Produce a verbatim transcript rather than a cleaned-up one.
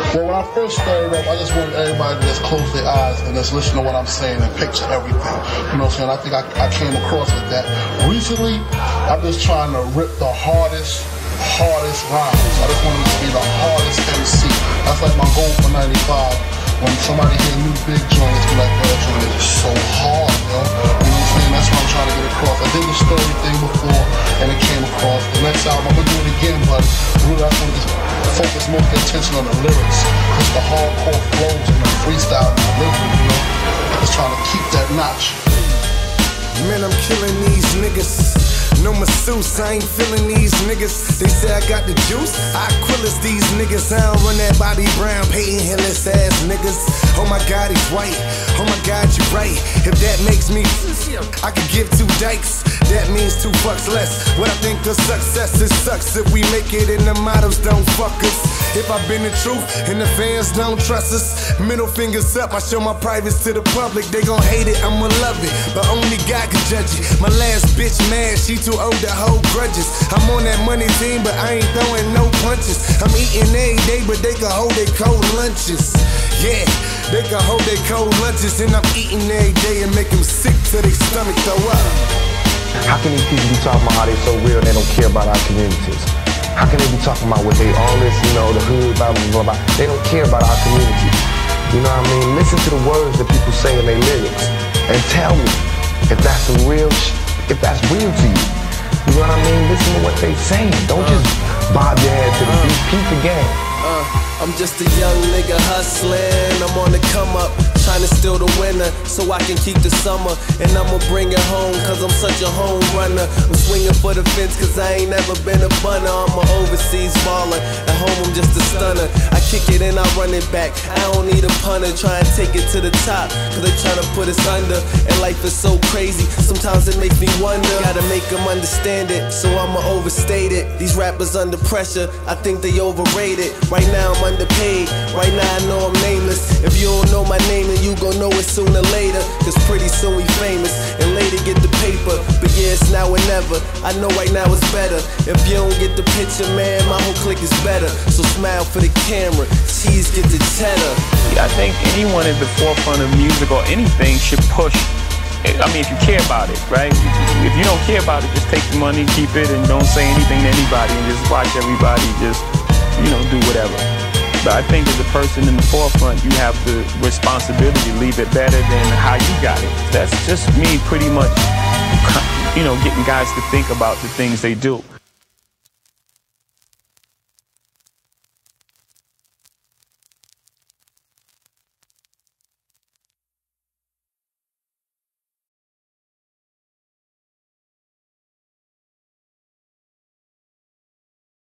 Well, when I first started up, I just wanted everybody to just close their eyes and just listen to what I'm saying and picture everything. You know what I'm saying? I think I, I came across with that. Recently, I'm just trying to rip the hardest, hardest rhymes. I just wanted to be the hardest M C. That's like my goal for ninety-five. When somebody hear new big joints, be like, oh, that joint is so hard, yo. You know what I'm saying? That's what I'm trying to get across. I did the story thing before, and it came across. The next album, I'm gonna do it again, but really, I want to just focus most of the attention on the lyrics. Just the hardcore flows and the freestyle and the delivery, you know? Just trying to keep that notch. Man, I'm killing these niggas. No masseuse, I ain't feeling these niggas. They say I got the juice, I Quillis these niggas. I don't run that Bobby Brown, Peyton Hillis ass niggas. Oh my God, he's white. Oh my God, you right. If that makes me, I could give two dikes. That means two fucks less. What I think of success, it sucks if we make it and the models don't fuck us. If I've been the truth and the fans don't trust us, middle fingers up, I show my privates to the public. They gon' hate it, I'ma love it, but only God can judge it. My last bitch mad, she too old to hold grudges. I'm on that money team, but I ain't throwing no punches. I'm eating every day, but they can hold their cold lunches. Yeah, they can hold their cold lunches, and I'm eating every day and make them sick till they stomach throw up. How can these people be talking about how they so real and they don't care about our communities? How can they be talking about what they, all this, you know, the hood, blah, blah, blah, blah. They don't care about our community. You know what I mean? Listen to the words that people say in their lyrics and tell me if that's some real, sh if that's real to you. You know what I mean? Listen to what they saying. Don't uh, just bob your head to the uh, beat. Keep the game. Uh, I'm just a young nigga hustling. I'm on the come up, trying to steal the winner so I can keep the summer. And I'ma bring it home cause I'm such a home runner. I'm swinging for the fence cause I ain't never been a bunner. I'm an overseas baller, at home I'm just a stunner. I kick it and I run it back, I don't need a punter. Try and take it to the top cause they tryna put us under. And life is so crazy, sometimes it makes me wonder. Gotta make them understand it, so I'ma overstate it. These rappers under pressure, I think they overrated. Right now I'm underpaid, right now I know I'm nameless. If you don't know my name then you gon' know it sooner or later. Cause pretty soon we famous, and later get the paper. But yeah, it's now or never, I know right now it's better. If you don't get the picture, man, my whole clique is better. So smile for the camera, cheese get the cheddar. I think anyone at the forefront of music or anything should push. I mean, if you care about it, right? If you don't care about it, just take the money, keep it, and don't say anything to anybody, and just watch everybody just, you know, do whatever. But I think as a person in the forefront, you have the responsibility to leave it better than how you got it. That's just me pretty much, you know, getting guys to think about the things they do.